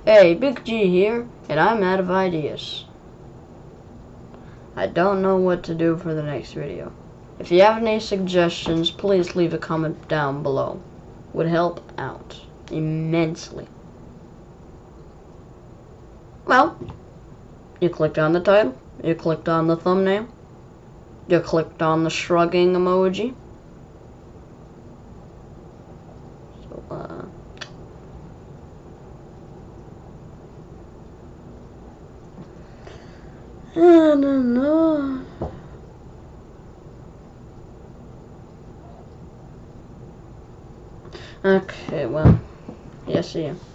Hey, Big G here, and I'm out of ideas. I don't know what to do for the next video. If you have any suggestions, please leave a comment down below. Would help out immensely. Well, you clicked on the title, you clicked on the thumbnail, you clicked on the shrugging emoji. So, I don't know. Okay, well, yeah, see ya.